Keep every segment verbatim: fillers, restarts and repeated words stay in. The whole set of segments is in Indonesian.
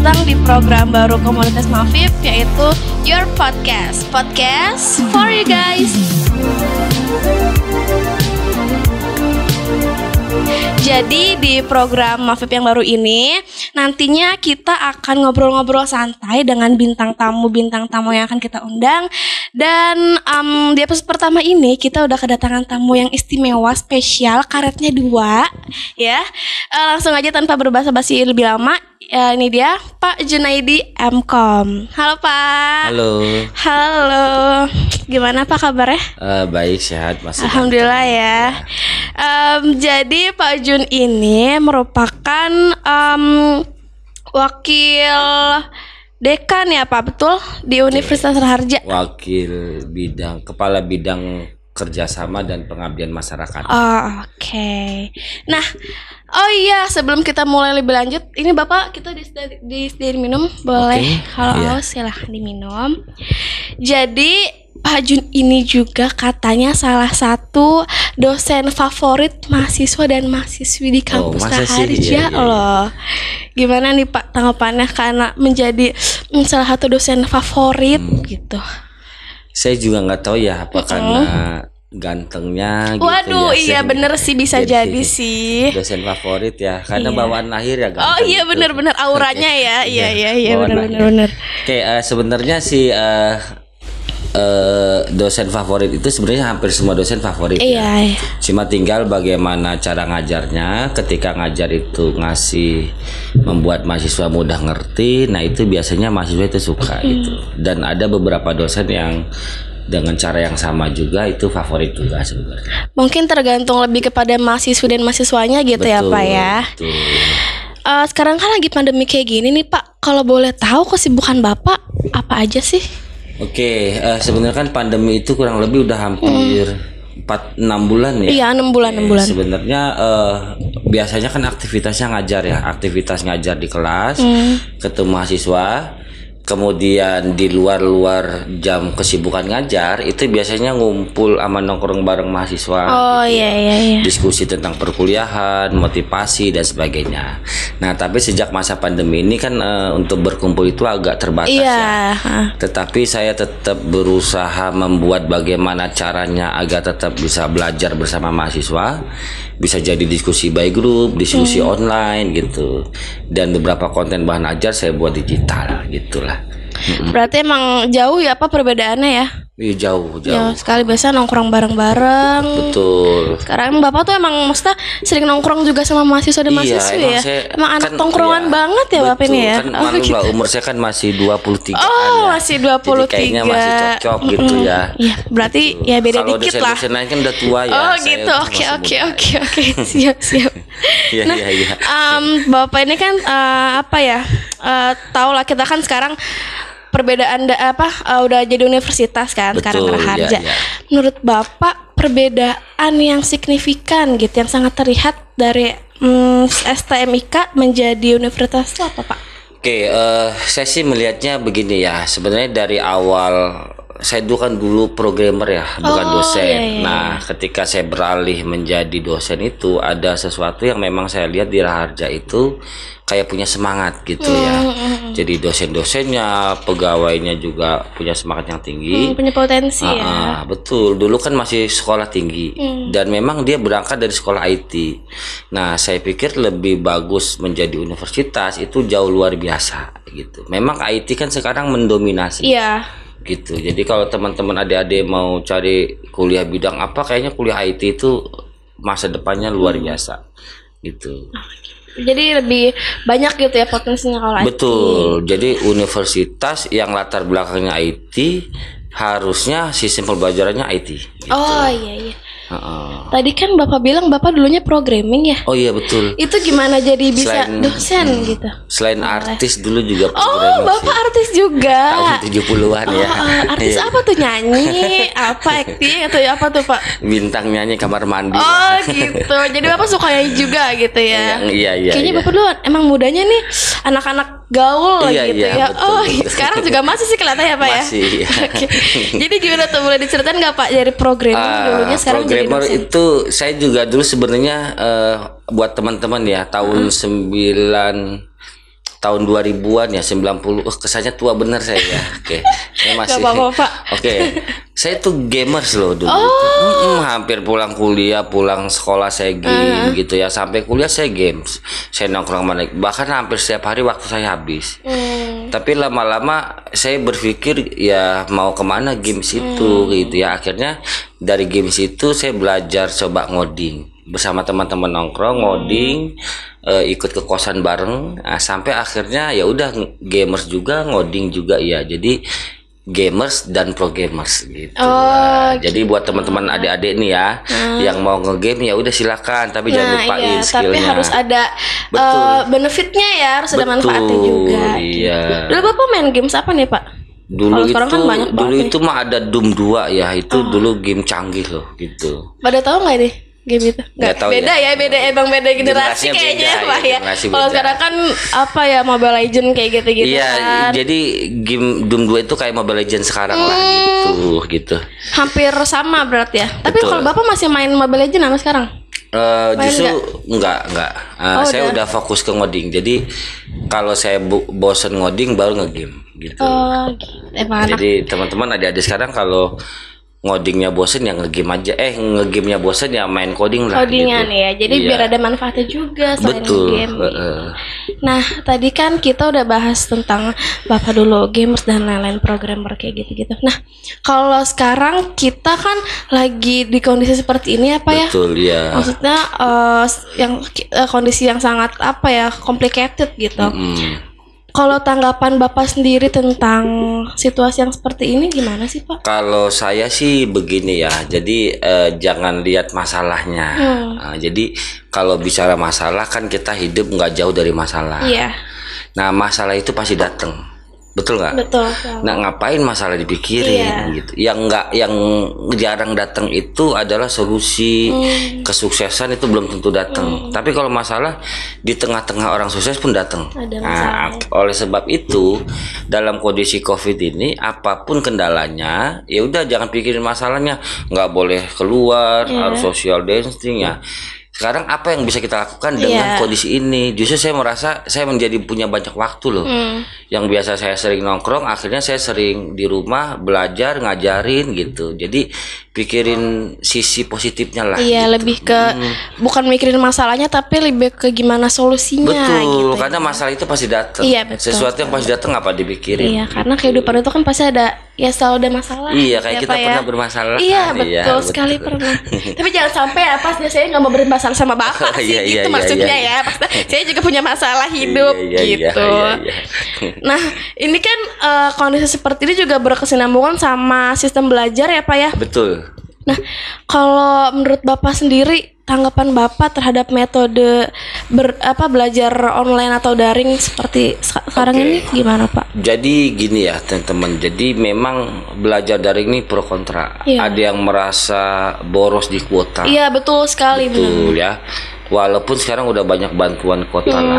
datang di program baru komunitas Mafib, yaitu Your Podcast. Podcast for you guys. Jadi di program Mafib yang baru ini nantinya kita akan ngobrol-ngobrol santai dengan bintang tamu-bintang tamu yang akan kita undang. Dan um, di episode pertama ini kita udah kedatangan tamu yang istimewa, spesial, karetnya dua. Ya, uh, langsung aja tanpa berbasa-basi lebih lama. Uh, ini dia Pak Junaidi M Com. Halo Pak. Halo. Halo. Gimana Pak kabarnya? Uh, baik, sehat, masih. Alhamdulillah ya. Um, jadi Pak Jun ini merupakan um, wakil dekan ya Pak, betul? Di Universitas Raharja. Wakil bidang, kepala bidang kerjasama dan pengabdian masyarakat. Oh, oke. Okay. Nah, oh iya, sebelum kita mulai lebih lanjut, ini Bapak kita disediain minum, boleh? Okay. Kalau yeah. haus silahkan diminum. Jadi Pak Jun ini juga katanya salah satu dosen favorit mahasiswa dan mahasiswi di kampus oh, Raharja iya, iya, iya. loh. Gimana nih Pak tanggapannya karena menjadi mm, salah satu dosen favorit hmm. gitu? Saya juga nggak tahu ya apa mm-hmm. karena gantengnya gitu. Waduh, ya, iya bener sih, bisa jadi, jadi sih dosen favorit ya, karena iya. bawaan lahir ya ganteng. Oh iya gitu. bener-bener auranya ya. Iya iya iya bener-bener bener. Oke, uh, sebenarnya sih uh, Uh, dosen favorit itu sebenarnya hampir semua dosen favorit iya, ya. Iya. Cuma tinggal bagaimana cara ngajarnya. Ketika ngajar itu ngasih membuat mahasiswa mudah ngerti, nah itu biasanya mahasiswa itu suka hmm. gitu. Dan ada beberapa dosen yang dengan cara yang sama juga itu favorit juga sebenarnya. Mungkin tergantung lebih kepada mahasiswa dan mahasiswanya gitu. Betul, ya Pak ya. Betul. Uh, sekarang kan lagi pandemi kayak gini nih Pak. Kalau boleh tahu kesibukan Bapak apa aja sih? Oke, uh, sebenarnya kan pandemi itu kurang lebih udah hampir empat enam bulan ya. Iya, enam bulan, enam bulan. Sebenarnya uh, biasanya kan aktivitasnya ngajar ya, aktivitas ngajar di kelas, hmm. ketemu mahasiswa. Kemudian di luar-luar jam kesibukan ngajar itu biasanya ngumpul sama nongkrong bareng mahasiswa. Oh gitu, iya iya iya. Diskusi tentang perkuliahan, motivasi dan sebagainya. Nah, tapi sejak masa pandemi ini kan uh, untuk berkumpul itu agak terbatas iya. ya. Tetapi saya tetap berusaha membuat bagaimana caranya agar tetap bisa belajar bersama mahasiswa. Bisa jadi diskusi by group, diskusi hmm. online gitu. Dan beberapa konten bahan ajar saya buat digital gitulah. Mm-mm. Berarti emang jauh ya apa perbedaannya ya? Iya jauh, jauh. Jauh sekali, biasa nongkrong bareng-bareng. Betul. Sekarang Bapak tuh emang maksudnya sering nongkrong juga sama mahasiswa dan iya, mahasiswi emang ya? Saya, emang anak kan, tongkrongan iya, banget ya Bapak ini ya? Kan Oh, maklum gitu. lah, umur saya kan masih dua puluh tiga Oh ya. masih dua puluh tiga. Jadi kayaknya masih cocok mm-mm. gitu ya. Iya berarti gitu. Ya beda Kalo dikit lah. Kalau dosen-dosen lain kan udah tua ya. Oh gitu, oke oke oke oke. Siap siap. Iya nah, iya iya. Um, Bapak ini kan uh, apa ya, uh, tau lah kita kan sekarang perbedaan da, apa uh, udah jadi universitas kan. Betul, sekarang Raharja. Ya, ya. Menurut Bapak perbedaan yang signifikan gitu yang sangat terlihat dari um, S T M I K menjadi universitas itu apa Pak? Oke, uh, saya sih melihatnya begini ya. Sebenarnya dari awal saya dulu kan dulu programmer ya, bukan oh, dosen. Iya, iya. Nah, ketika saya beralih menjadi dosen itu ada sesuatu yang memang saya lihat di Raharja itu kayak punya semangat gitu mm, ya. Mm, Jadi dosen-dosennya, pegawainya juga punya semangat yang tinggi. Mm, punya potensi ah, ya. Ah, betul. Dulu kan masih sekolah tinggi mm. dan memang dia berangkat dari sekolah I T. Nah, saya pikir lebih bagus menjadi universitas itu jauh luar biasa gitu. Memang I T kan sekarang mendominasi. Iya. Gitu. Jadi kalau teman-teman adik-adik mau cari kuliah bidang apa, kayaknya kuliah I T itu masa depannya luar biasa gitu. Jadi lebih banyak gitu ya potensinya kalau I T. Betul. Jadi universitas yang latar belakangnya I T harusnya sistem pembelajarannya I T gitu. Oh iya iya. Uh-uh. Tadi kan Bapak bilang Bapak dulunya programming ya? Oh iya betul. Itu gimana jadi bisa selain, dosen hmm, gitu? Selain oh, artis dulu juga programming. Oh Bapak sih. Artis juga. Tahun tujuh puluhan oh, ya. Uh, artis apa tuh, nyanyi? Apa acting atau apa tuh Pak? Bintang nyanyi kamar mandi. Oh gitu. Jadi Bapak suka nyanyi juga gitu ya? Iya iya. Kayaknya iya. Bapak dulu emang mudanya nih anak-anak gaul iya, gitu iya, ya. Betul, oh betul. Sekarang juga masih sih kelihatan ya Pak ya? Masih. Iya. Okay. Jadi gimana tuh, boleh diceritain nggak Pak dari programming uh, dulunya sekarang jadi dosen? Itu saya juga dulu sebenarnya uh, buat teman-teman ya tahun hmm. sembilan tahun dua ribuan ya, sembilan puluh. Oh, kesannya tua bener saya ya. Oke. Saya masih. Gak apa-apa, Pak. Oke. Saya tuh gamers loh dulu. Oh. Mm-mm, hampir pulang kuliah, pulang sekolah saya game uh. gitu ya. Sampai kuliah saya games. Saya nongkrong mana. Bahkan hampir setiap hari waktu saya habis. Hmm. Tapi lama-lama saya berpikir ya mau kemana games itu hmm. gitu ya. Akhirnya dari games itu saya belajar coba ngoding. Bersama teman-teman nongkrong, ngoding, uh, ikut ke kosan bareng, nah, sampai akhirnya ya udah gamers juga, ngoding juga ya. Jadi gamers dan pro gamers gitu. Oh, nah, gitu. Jadi buat teman-teman adik-adik nih ya, hmm. yang mau ngegame ya udah silakan, tapi nah, jangan lupain iya, skillnya. Tapi harus ada uh, benefitnya ya, harus Betul, ada manfaatnya juga. Iya. Gitu. Dulu Bapak main games apa nih Pak? Dulu Kalo itu kan banyak dulu banget itu nih. Mah ada Doom dua ya, itu oh. dulu game canggih loh gitu. Pada tahu nggak nih? Game itu nggak beda ya. ya beda emang beda generasi kayaknya Pak ya, ya. Kalau sekarang kan apa ya Mobile Legend kayak gitu-gitu iya, kan. Jadi game Doom dua itu kayak Mobile Legend sekarang hmm. lah gitu gitu hampir sama berarti ya. Tapi kalau Bapak masih main Mobile Legend sampai sekarang? Uh, justru enggak enggak uh, oh, saya udah. udah fokus ke ngoding. Jadi kalau saya bu- bosen ngoding baru ngegame gitu. Oh, gitu. Emang jadi teman-teman adik-adik sekarang kalau ngodingnya bosen ya ngegame aja eh ngegamenya bosen ya main coding lah codingan gitu. Ya jadi iya. biar ada manfaatnya juga selain Betul. game uh, uh. Nah tadi kan kita udah bahas tentang Bapak dulu gamers dan lain-lain programmer kayak gitu-gitu. Nah kalau sekarang kita kan lagi di kondisi seperti ini apa ya Betul ya maksudnya uh, yang uh, kondisi yang sangat apa ya complicated gitu. Mm-hmm. Kalau tanggapan Bapak sendiri tentang situasi yang seperti ini gimana sih Pak? Kalau saya sih begini ya, jadi eh, jangan lihat masalahnya. Hmm. Nah, jadi kalau bicara masalah kan kita hidup nggak jauh dari masalah. Iya. Nah masalah itu pasti datang. Betul nggak? Betul. Nah ngapain masalah dipikirin iya. gitu? Yang nggak, yang jarang datang itu adalah solusi hmm. kesuksesan itu belum tentu datang. Hmm. Tapi kalau masalah di tengah-tengah orang sukses pun datang. Nah, oleh sebab itu dalam kondisi COVID ini apapun kendalanya, ya udah jangan pikirin masalahnya. Nggak boleh keluar, yeah. harus social distancing ya. Sekarang apa yang bisa kita lakukan dengan yeah. kondisi ini? Justru saya merasa saya menjadi punya banyak waktu loh. Hmm. Yang biasa saya sering nongkrong, akhirnya saya sering di rumah belajar, ngajarin gitu. Jadi pikirin sisi positifnya lah. Iya, gitu. Lebih ke hmm. bukan mikirin masalahnya, tapi lebih ke gimana solusinya. Betul, gitu, karena ya. masalah itu pasti datang. Iya, betul. Sesuatu yang pasti datang apa dipikirin? Iya, karena kehidupan itu kan pasti ada, ya selalu ada masalah. Iya, kayak ya, kita ya? pernah bermasalah. Iya, betul iya, sekali betul. pernah. Tapi jangan sampai ya pas saya nggak mau bermasalah sama Bapak sih, iya, gitu iya, maksudnya iya, iya. ya. Pas, saya juga punya masalah hidup iya, iya, gitu. Iya, iya, iya. Nah, ini kan uh, kondisi seperti ini juga berkesinambungan sama sistem belajar ya Pak ya? Betul. Nah, kalau menurut Bapak sendiri, tanggapan Bapak terhadap metode ber, apa belajar online atau daring seperti sekarang okay. ini gimana Pak? Jadi gini ya teman-teman, jadi memang belajar daring ini pro kontra. Iya. Ada yang merasa boros di kuota. Iya betul sekali. Betul benar. Ya. Walaupun sekarang udah banyak bantuan kuota hmm. lah,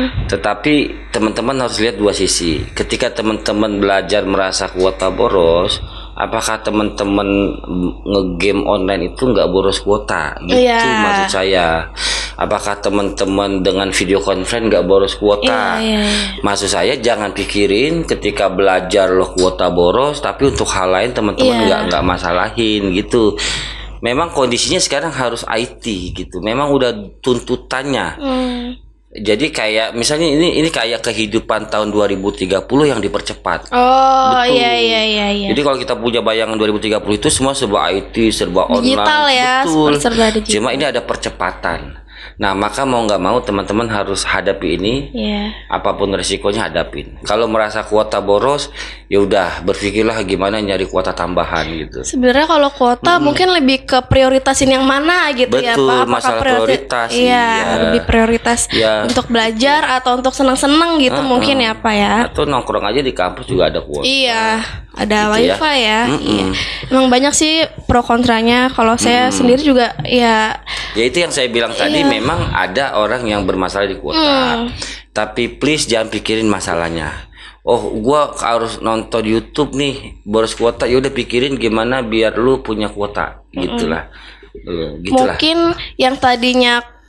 tetapi teman-teman harus lihat dua sisi. Ketika teman-teman belajar merasa kuota boros, apakah teman-teman ngegame online itu nggak boros kuota? Gitu yeah. maksud saya. Apakah teman-teman dengan video conference nggak boros kuota? Yeah, yeah. Maksud saya jangan pikirin ketika belajar loh kuota boros, tapi untuk hal lain teman-teman nggak yeah. nggak masalahin gitu. Memang kondisinya sekarang harus I T gitu. Memang udah tuntutannya. Hmm. Jadi kayak misalnya ini ini kayak kehidupan tahun dua ribu tiga puluh yang dipercepat. Oh iya iya iya iya. Jadi kalau kita punya bayangan dua ribu tiga puluh itu semua serba I T, serba online. Digital ya, betul. Serba digital. Cuma ini ada percepatan. Nah, maka mau nggak mau teman-teman harus hadapi ini. Yeah. Apapun resikonya hadapin. Kalau merasa kuota boros, ya udah berpikirlah gimana nyari kuota tambahan gitu. Sebenarnya kalau kuota mm-hmm. mungkin lebih ke prioritasin yang mana gitu. Betul, ya Pak. Apakah masalah prioritas. Iya, iya, lebih prioritas ya. Untuk belajar atau untuk senang-senang gitu uh-uh. mungkin ya Pak ya. Atau nongkrong aja di kampus juga ada kuota. Iya, ada gitu wifi ya. ya. Iya. Emang banyak sih pro kontranya. Kalau saya mm-hmm. sendiri juga ya. Ya itu yang saya bilang tadi, iya. memang ada orang yang bermasalah di kuota. Mm. Tapi please jangan pikirin masalahnya. Oh, gua harus nonton YouTube nih, boros kuota. Ya udah pikirin gimana biar lu punya kuota. Gitulah. Mm. Gitulah. Mungkin yang tadinya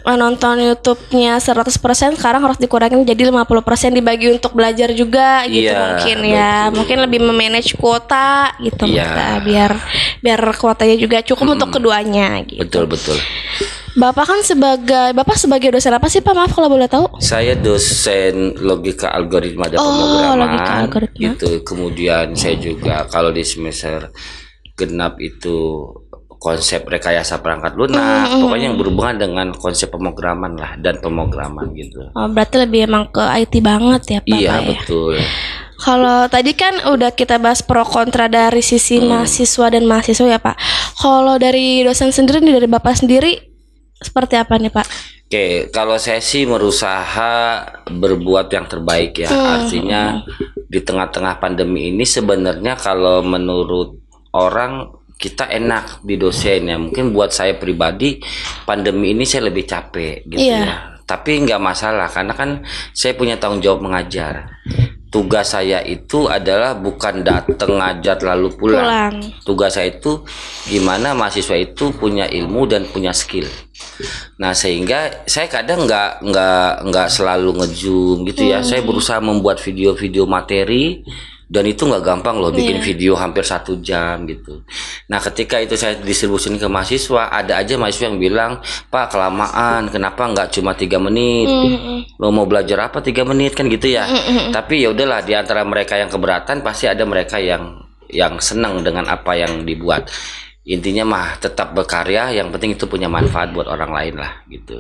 nonton YouTube-nya seratus persen sekarang harus dikurangin jadi lima puluh persen dibagi untuk belajar juga gitu Iya, mungkin ya. betul. Mungkin lebih memanage kuota gitu Iya. Mas, biar biar kuotanya juga cukup untuk keduanya gitu. Betul betul. Bapak kan sebagai Bapak sebagai dosen apa sih Pak? Maaf kalau boleh tahu. Saya dosen logika algoritma dan Oh, pemrograman logika algoritma. gitu. Kemudian saya juga kalau di semester genap itu konsep rekayasa perangkat lunak, pokoknya yang berhubungan dengan konsep pemrograman lah dan pemrograman gitu. Oh, berarti lebih emang ke I T banget ya Pak Iya ya. betul. Kalau tadi kan udah kita bahas pro kontra dari sisi mahasiswa dan mahasiswa ya Pak. Kalau dari dosen sendiri nih, dari Bapak sendiri seperti apa nih Pak? Oke, kalau saya sih berusaha berbuat yang terbaik ya. Artinya di tengah-tengah pandemi ini sebenarnya kalau menurut orang kita enak di dosen ya. Mungkin buat saya pribadi pandemi ini saya lebih capek gitu Iya. ya. Tapi nggak masalah karena kan saya punya tanggung jawab mengajar. Tugas saya itu adalah bukan datang ngajar lalu pulang. Pulang. Tugas saya itu gimana mahasiswa itu punya ilmu dan punya skill. Nah sehingga saya kadang nggak nggak nggak selalu nge-zoom gitu ya. Saya berusaha membuat video-video materi. Dan itu nggak gampang loh bikin Iya. video hampir satu jam gitu. Nah ketika itu saya distribusikan ke mahasiswa, ada aja mahasiswa yang bilang, Pak kelamaan, kenapa nggak cuma tiga menit? Lo mau belajar apa tiga menit kan gitu ya? Tapi ya udahlah, di antara mereka yang keberatan pasti ada mereka yang yang senang dengan apa yang dibuat. Intinya mah tetap berkarya, yang penting itu punya manfaat buat orang lain lah gitu.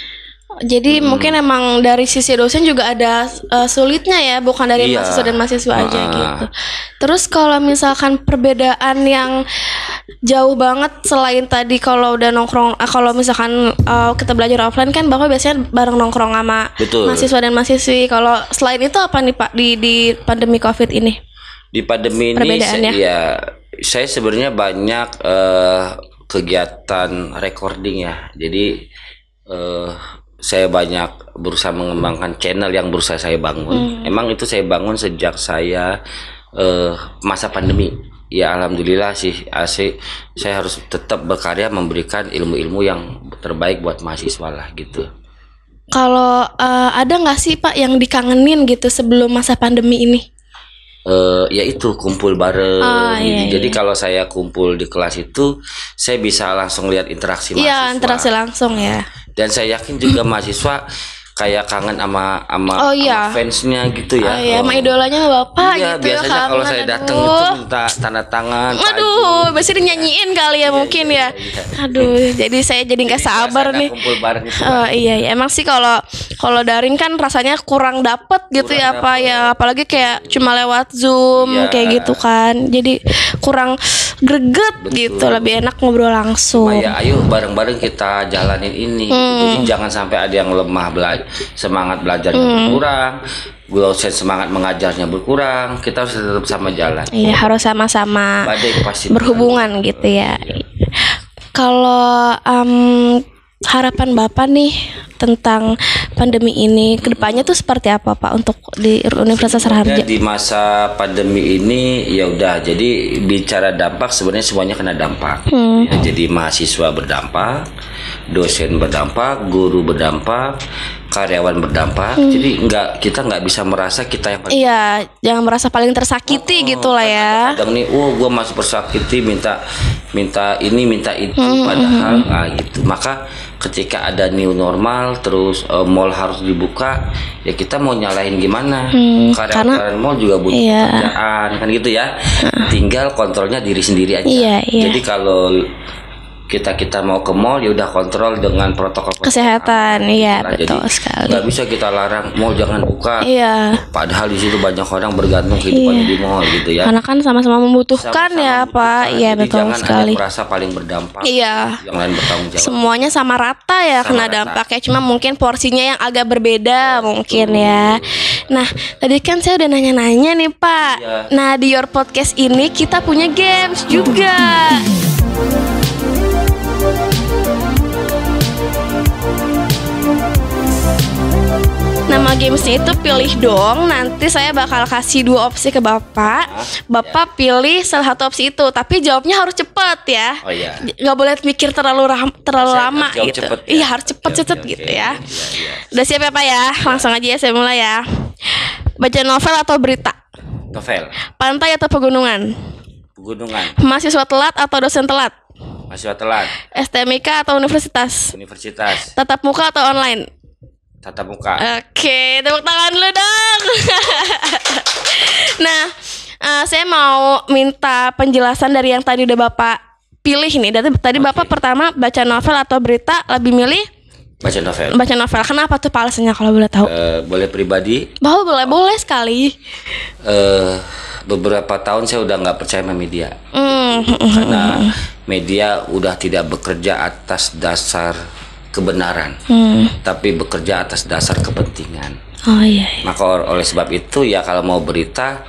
Jadi mungkin emang dari sisi dosen juga ada uh, sulitnya ya, bukan dari Iya. mahasiswa dan mahasiswa aja Ah. gitu. Terus kalau misalkan perbedaan yang jauh banget selain tadi kalau udah nongkrong, ah, kalau misalkan uh, kita belajar offline kan Bapak biasanya bareng nongkrong sama Betul. mahasiswa dan mahasiswi. Kalau selain itu apa nih Pak di di pandemi Covid ini? Di pandemi ini Perbedaannya? saya, ya saya sebenarnya banyak eh, kegiatan recording ya. Jadi eh, saya banyak berusaha mengembangkan channel yang berusaha saya bangun. Emang itu saya bangun sejak saya eh, masa pandemi. Ya alhamdulillah sih, asik. Saya harus tetap berkarya memberikan ilmu-ilmu yang terbaik buat mahasiswa lah gitu. Kalau uh, ada nggak sih Pak yang dikangenin gitu sebelum masa pandemi ini? Eh ya itu kumpul bareng. Oh, iya, Jadi iya. kalau saya kumpul di kelas itu, saya bisa langsung lihat interaksi mahasiswa. Iya, interaksi langsung ya. Dan saya yakin juga mahasiswa kayak kangen sama sama, Oh, iya. sama fansnya gitu ya. Oh iya, Oh. sama idolanya Bapak Iya, gitu ya. biasanya kalau kangen, saya datang aduh. itu minta tanda tangan. Aduh, pasti dinyanyiin kali ya mungkin ya. Aduh, jadi saya jadi nggak sabar nih. Kumpul bareng itu. Oh iya, iya, emang sih kalau kalau daring kan rasanya kurang dapet gitu Kurang ya Pak dapet. ya, apalagi kayak cuma lewat Zoom Iya. kayak gitu kan. Jadi kurang greget Betul. gitu, lebih enak ngobrol langsung. Cuma ya ayo bareng-bareng kita jalanin ini. Hmm. Jadi jangan sampai ada yang lemah belajar, semangat belajarnya Hmm. berkurang, dosen semangat mengajarnya berkurang. Kita harus tetap sama jalan. Iya, harus sama-sama Badai pasti berhubungan gitu ya. Iya. Kalau em, harapan Bapak nih tentang pandemi ini kedepannya tuh seperti apa Pak untuk di Universitas Ya, Raharja? di masa pandemi ini ya udah, jadi bicara dampak sebenarnya semuanya kena dampak. Hmm. Ya, jadi mahasiswa berdampak, dosen berdampak, guru berdampak, karyawan berdampak. Jadi nggak, kita nggak bisa merasa kita yang paling. Iya, jangan merasa paling tersakiti gitu lah ya. Kadang nih, oh gue masih tersakiti, minta minta ini minta itu, Hmm, padahal ah, gitu. Maka ketika ada new normal, terus eh, mall harus dibuka, ya kita mau nyalahin gimana? Hmm, Karyawan mall juga butuh iya. kerjaan kan gitu ya. Tinggal kontrolnya diri sendiri aja. Iya, iya. Jadi kalau kita kita mau ke mall ya udah kontrol dengan protokol Kesehatan, iya Nah, betul jadi sekali. nggak bisa kita larang mall jangan buka. Iya, Padahal di situ banyak orang bergantung kehidupannya di mall gitu ya. karena kan sama-sama membutuhkan Sama-sama ya Pak. membutuhkan. Iya Jadi betul jangan sekali. ada merasa paling berdampak. Iya. Yang lain bertanggung jawab. Semuanya sama rata ya Sama kena rata. dampaknya, cuma mungkin porsinya yang agak berbeda mungkin ya. Nah, tadi kan saya udah nanya-nanya nih Pak. Iya. Nah, di Your Podcast ini kita punya games juga. Nama original gamesnya itu pilih dong. Nanti saya bakal kasih dua opsi ke Bapak. Bapak pilih salah satu opsi itu, tapi jawabnya harus cepet ya. Oh iya. Gak boleh mikir terlalu ram, terlalu Saya lama harus jawab gitu. cepet ya? Iya harus cepet Oke, cepet oke, gitu oke. ya. Iya, iya. Udah siap ya Pak ya? Langsung aja ya saya mulai ya. Baca novel atau berita? Novel. Pantai atau pegunungan? Pegunungan. Mahasiswa telat atau dosen telat? Mahasiswa telat. S T M I K atau universitas? Universitas. Tatap muka atau online? Tatap muka. Oke, tepuk tangan dulu dong. Nah, eh, saya mau minta penjelasan dari yang tadi udah Bapak pilih nih. Dari tadi Oke. Bapak pertama baca novel atau berita, lebih milih Baca novel. baca novel. Kenapa tuh Pak alasannya kalau boleh tahu? Eh, boleh pribadi. Bahwa boleh boleh sekali. eh beberapa tahun saya udah nggak percaya sama media. Hmm, Karena media udah tidak bekerja atas dasar kebenaran, hmm. tapi bekerja atas dasar kepentingan. Oh iya. iya. Maka or- oleh sebab itu ya kalau mau berita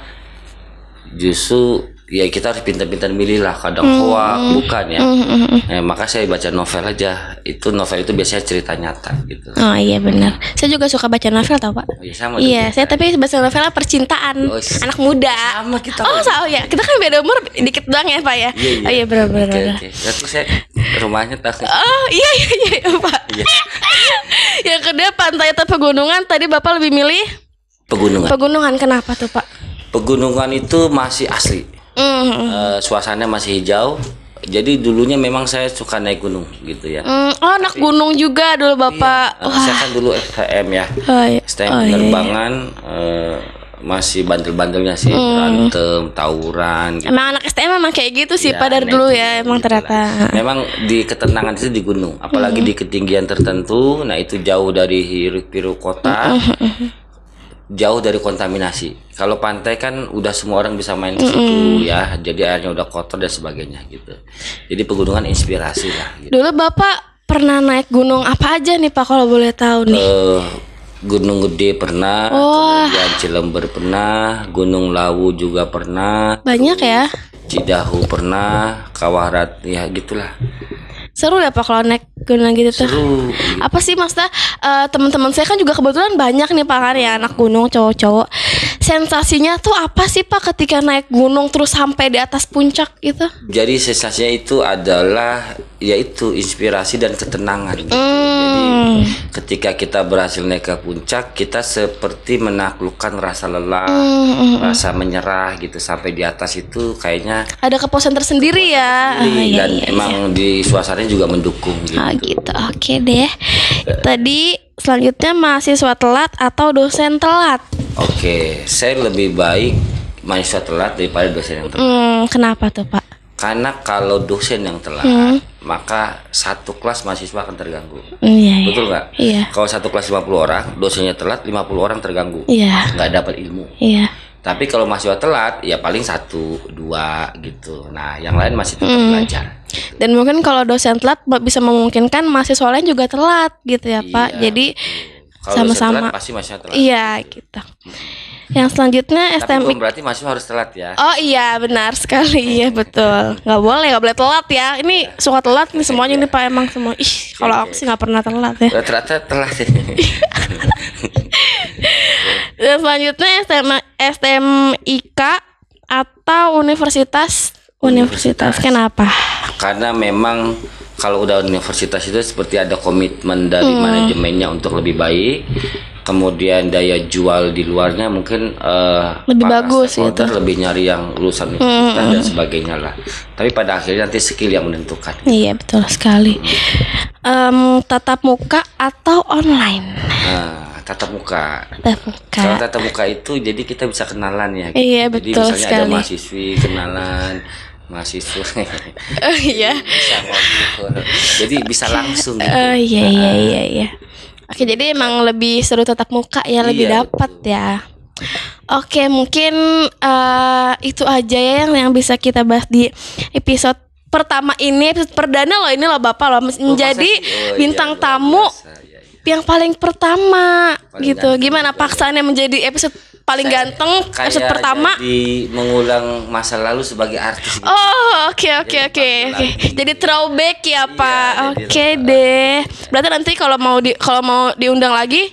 justru ya kita harus pintar-pintar milih lah. Kadang hoak bukan ya. Eh, maka saya baca novel aja. Itu novel itu biasanya cerita nyata gitu. Oh iya benar. Saya juga suka baca novel tau Pak. Oh, iya, sama Iya, dong. saya tapi baca novelnya percintaan Oh, s- anak muda. sama kita. Oh, sama ya. Kita kan beda umur dikit doang ya Pak ya. Iya, iya. Oh iya benar benar. Oke, benar. oke. Berarti saya rumahnya tahu. Oh iya iya iya, iya Pak. Iya. Yang kedua pantai atau pegunungan, tadi Bapak lebih milih Pegunungan. pegunungan. Kenapa tuh Pak? Pegunungan itu masih asli. Hmm. Eh, suasananya masih hijau. Jadi dulunya memang saya suka naik gunung gitu ya. Hmm, oh anak gunung juga dulu Bapak. Eh, saya kan dulu S T M ya. Oh, iya. S T M Oh, iya, iya. penerbangan eh, masih bandel-bandelnya sih, berantem, tawuran gitu. Emang anak S T M memang kayak gitu sih Ya, Pak dari naik dulu gunung ya emang gitu ternyata. lah. Memang di ketenangan itu di gunung, apalagi di ketinggian tertentu. Nah itu jauh dari hiruk-pikuk kota, jauh dari kontaminasi. Kalau pantai kan udah semua orang bisa main ke situ ya, jadi airnya udah kotor dan sebagainya gitu. Jadi pegunungan inspirasi lah. Gitu. Dulu Bapak pernah naik gunung apa aja nih Pak kalau boleh tahu nih? Eh, Gunung Gede pernah, Wah. kemudian Cilember pernah, Gunung Lawu juga pernah, Banyak ya. Cidahu pernah, Kawarat ya gitulah. Seru ya Pak kalau naik gunung gitu tuh. Seru. gitu. Apa sih maksudnya eh, teman-teman saya kan juga kebetulan banyak nih Pak kan ya anak gunung cowok-cowok. Sensasinya tuh apa sih Pak ketika naik gunung terus sampai di atas puncak gitu? Jadi sensasinya itu adalah yaitu inspirasi dan ketenangan. Gitu. Jadi Hmm. ketika kita berhasil naik ke puncak, kita seperti menaklukkan rasa lelah, Hmm. rasa menyerah gitu sampai di atas itu kayaknya Ada kepuasan tersendiri ya. Ah, Ih, iya, dan iya, emang di suasananya juga mendukung gitu. Ah gitu. Oke deh. Tadi selanjutnya mahasiswa telat atau dosen telat? Oke, saya lebih baik mahasiswa telat daripada dosen yang telat. Hmm, kenapa tuh Pak? Karena kalau dosen yang telat, maka satu kelas mahasiswa akan terganggu. Hmm, iya, iya. Betul nggak? Iya. Kalau satu kelas lima puluh orang, dosennya telat lima puluh orang terganggu. Iya. Nggak dapat ilmu. Iya. Tapi kalau mahasiswa telat, ya paling satu, dua gitu. Nah, yang lain masih tetap belajar. Dan mungkin kalau dosen telat bisa memungkinkan mahasiswa lain juga telat gitu ya Pak. Iya, Jadi betul. Kalau dosen sama-sama. telat, pasti mahasiswa telat. Iya gitu. Yang selanjutnya Tapi S T M I. bukan berarti mahasiswa harus telat ya. Oh iya benar sekali ya betul. Nggak boleh nggak boleh telat ya. Ini suka telat nih semuanya nih Pak emang semua. Ih kalau aku sih nggak pernah telat ya. Ternyata telat. Dan selanjutnya S T M S T M I K atau universitas universitas. Kenapa? Karena memang kalau udah universitas itu seperti ada komitmen dari manajemennya untuk lebih baik. Kemudian daya jual di luarnya mungkin eh, Lebih para bagus stakeholder gitu. lebih nyari yang lulusan universitas dan sebagainya lah. Tapi pada akhirnya nanti skill yang menentukan. Iya betul sekali. Em, tatap muka atau online? Nah, tatap muka. Tatap muka. Kalau tatap muka itu jadi kita bisa kenalan ya. gitu. Iya, Jadi betul misalnya sekali. ada mahasiswi kenalan, mahasiswa Oh iya. bisa ngobrol. Jadi bisa langsung gitu. Oh iya iya iya iya. Oke jadi emang lebih seru tatap muka ya, lebih Iya, dapat ya. Oke mungkin eh, itu aja ya yang yang bisa kita bahas di episode pertama ini, episode perdana loh ini loh Bapak loh menjadi Oh, masa sih? Oh, bintang iya, luar tamu biasa. Iya, iya. yang paling pertama Paling gitu. ganteng Gimana juga. paksaannya menjadi episode paling ganteng episode Kayak pertama? jadi mengulang masa lalu sebagai artis gitu. Oh oke oke Jadi oke pakai oke. lagi. Jadi throwback ya Pak. jadi Oke throwback. deh. Berarti nanti kalau mau di kalau mau diundang lagi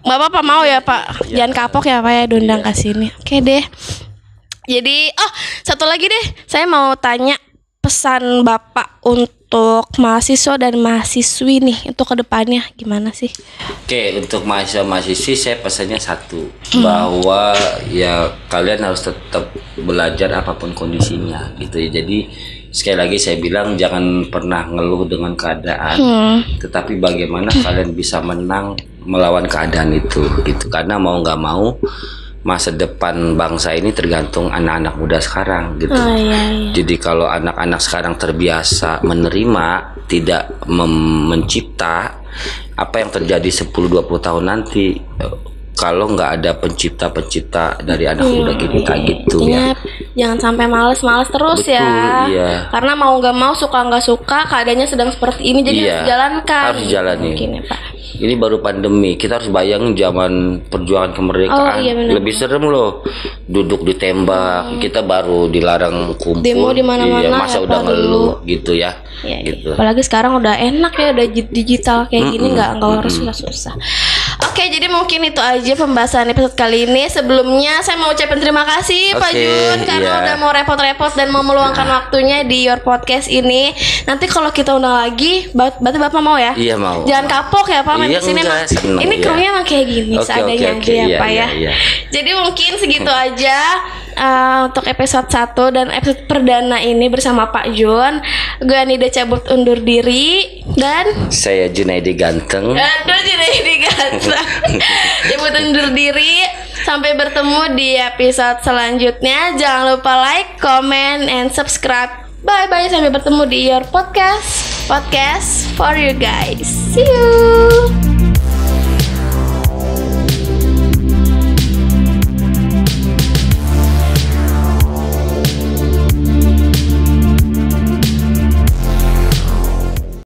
Nggak apa-apa, mau ya Pak. Jangan kapok ya Pak ya, diundang ke sini. Oke deh. Jadi, oh satu lagi deh, saya mau tanya pesan Bapak untuk mahasiswa dan mahasiswi nih untuk kedepannya gimana sih? Oke, untuk mahasiswa mahasiswi saya pesannya satu, hmm. bahwa ya kalian harus tetap belajar apapun kondisinya gitu ya. Jadi sekali lagi saya bilang jangan pernah ngeluh dengan keadaan, hmm. tetapi bagaimana hmm. kalian bisa menang melawan keadaan itu gitu. Karena mau nggak mau masa depan bangsa ini tergantung anak-anak muda sekarang gitu. Oh, iya, iya. Jadi kalau anak-anak sekarang terbiasa menerima, tidak mencipta, apa yang terjadi sepuluh dua puluh tahun nanti kalau nggak ada pencipta-pencipta dari anak iya, muda kita iya. gitu ya. Jangan sampai males-males terus. Betul, ya. Iya. Karena mau nggak mau, suka nggak suka, keadaannya sedang seperti ini, jadi iya, harus jalankan. Harus jalani. Mungkin ya Pak. Ini baru pandemi, kita harus bayangin zaman perjuangan kemerdekaan. Oh, iya lebih serem loh, duduk ditembak, hmm. kita baru dilarang kumpul. Demo di mana-mana. Iya, masa ya, udah ngeluh gitu ya. Ya, gitu. Apalagi sekarang udah enak ya, udah digital kayak mm-mm. gini, nggak nggak harus susah-susah. Oke, jadi mungkin itu aja pembahasan episode kali ini. Sebelumnya saya mau ucapin terima kasih okay, Pak Jun karena yeah. udah mau repot-repot dan mau meluangkan nah. waktunya di Your Podcast ini. Nanti kalau kita undang lagi, berarti Bapak mau ya? Iya mau. Jangan mau. Kapok ya Pak, main iya, kesini emang. Ini iya. krunya emang kayak gini, okay, seadanya okay, okay. aja ya iya, Pak iya, ya. Iya. Jadi mungkin segitu aja uh, untuk episode satu dan episode perdana ini bersama Pak Jun. Gue Anida cabut undur diri dan saya Junaidi Ganteng. Aduh, Junaidi Ganteng. Cabut undur diri. Sampai bertemu di episode selanjutnya. Jangan lupa like, comment, and subscribe. Bye bye. Sampai bertemu di Your Podcast. Podcast for you guys. See you.